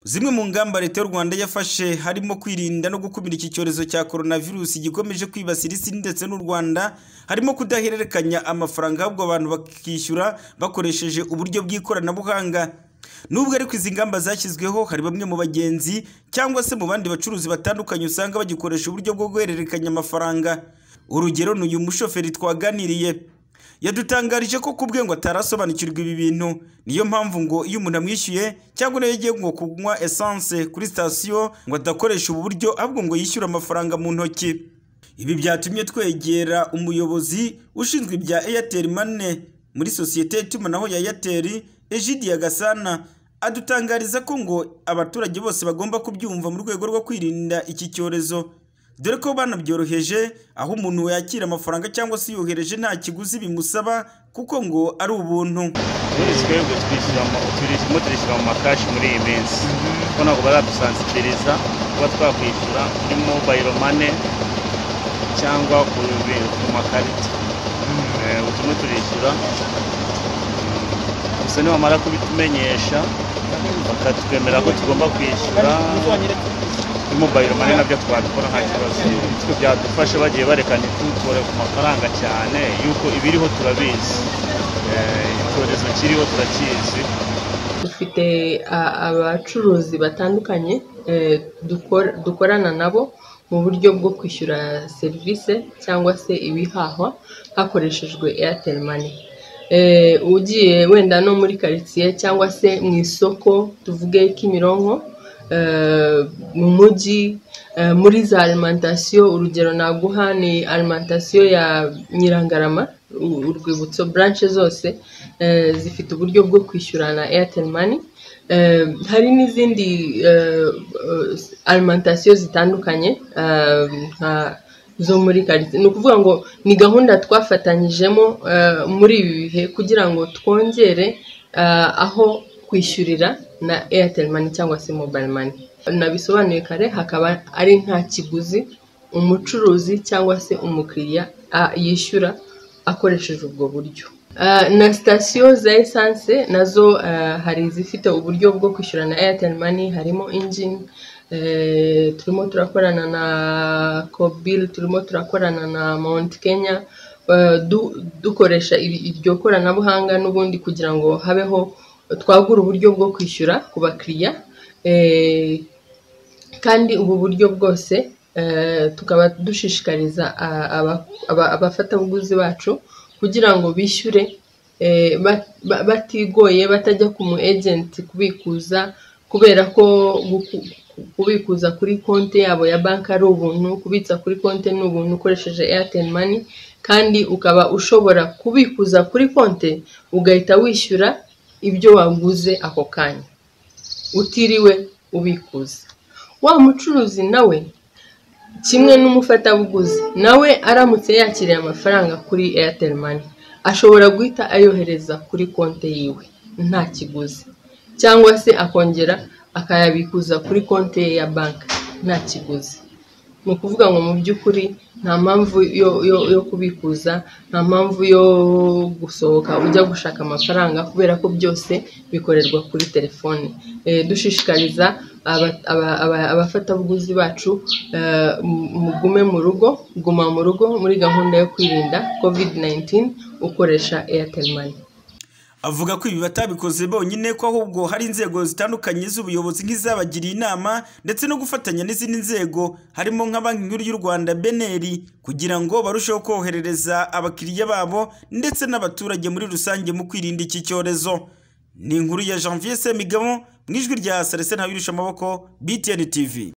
Zimwe mu ngamba leta y'u Rwanda yafashe harimo kwirinda no gukumira iki cyorezo cya coronavirus gikomeje kwibasira isi ndetse n'u Rwanda, harimo kudahererekanya amafaranga ahubwo abantu bakishyura bakoresheje uburyo bw'ikoranabuhanga. Nubwo ariko izi ngamba zashyizweho, hari bamwe mu bagenzi cyangwa se mu bandi bacuruzi batandukanye usanga bagikoresha uburyo bwo guhererekanya amafaranga. Urugero ni uyu mushoferi twaganiriye yadutangarije ko kubwe ngo atarasobanukirwa ibi bintu, niyo mpamvu ngo iyo umuntu amwishyuye cyangwa nayo yagiye ngo kunywa essence kuri station ngo adakoresha ubu buryo ahubwo ngo yishyura amafaranga mu ntoki. Ibi byatumye twegera umuyobozi ushinzwe ibya Airtel Money muri sosiyete y'itumanaho ya Airtel, Egidia Gasana, adutangariza ko ngo abaturage bose bagomba kubyumva mu rwego rwo kwirinda iki cyorezo, dore ko banabyoroheje aho umuntu yakira amafaranga cyangwa se yohereje nta kiguzi bimusaba kuko ngo ari ubuntu. Twebwe twishyura mu makashi muri iyi minsi kuko ntabwo baradusansibiriza kuba twakwishyura kuri mobile money cyangwa ku makarita. Utumwe turishyura gusa nibamara kubitumenyesha bakatwemera ko tugomba kwishyura mobile money nabyo twabikora nta kibazo. Twe byadufasha bagiye barekanye tutore ku mafaranga cyane yuko ibiriho turabizi, icyorezo kiriho turakizi. Dufite abacuruzi batandukanye dukorana nabo mu buryo bwo kwishyura serivisi cyangwa se ibihahwa hakoreshejwe Airtel Money. Ugiye wenda no muri quartier cyangwa se mu isoko tuvuge Kimironko, mu mujyi, muri za alimentation, urugero naguha ni alimentation ya Nyirangarama, urwibutso branch zose zifite uburyo bwo kwishyura na Airtel Money. Hari n'izindi alimentation zitandukanye zo muri quartier. Ni ukuvuga ngo ni gahunda twafatanyijemo muri ibi bihe kugira ngo twongere aho kwishyurira na Airtel Money cyangwa se mobile money. Nabisobanuye kare, hakaba ari nta kiguzi umucuruzi cyangwa se umukiriya yishyura akoresheje ubwo buryo. Na station za essence nazo hari zifite uburyo bwo kwishyura na Airtel Money, harimo Engine, turimo turakorana na Kobil, turimo turakorana na Mount Kenya, dukoresha iryo koranabuhanga n'ubundi kugira ngo habeho twagura uburyo bwo kwishyura ku bakiriya. Kandi ubu buryo bwose tukaba dushishikariza abafatabuguzi bacu kugira ngo bishyure batigoye, batajya ku mu agent kubikuza, kubera ko kubikuza kuri konti yabo ya banki ari ubuntu, kubitsa kuri konti ni ubuntu ukoresheje Airtel Money, kandi ukaba ushobora kubikuza kuri konti ugahita wishyura ibyo waguze ako kanya utiriwe ubikuza. Wa mucuruzi nawe kimwe n'umufatabuguzi nawe aramutse yakiriye amafaranga kuri Airtel Money ashobora guhita ayohereza kuri konti yiwe nta kiguzi, cyangwa se akongera akayabikuza kuri konti ya banki nta kiguzi. Ni ukuvuga ngo mu by'ukuri nta mpamvu yo kubikuza, nta mpamvu yo gusohoka ujya gushaka amafaranga kubera ko byose bikorerwa kuri telefone. Dushishikariza abafatabuguzi bacu mugume mu rugo, guma mu rugo muri gahunda yo kwirinda COVID-19 ukoresha Airtel Money. Avuga ko ibi batabikoze bonyine, ko ahubwo hari inzego zitandukanye z'ubuyobozi nk'izabagiriye inama ndetse no gufatanya n'izindi nzego harimo nka Banki Nkuru y'u Rwanda BNR kugira ngo barusheho koherereza abakiriya babo ndetse n'abaturage muri rusange mu kwirinda iki cyorezo. Ni inkuru ya Janvier Semigabo mu ijwi rya Salese Ntawirusha amaboko, BTN TV.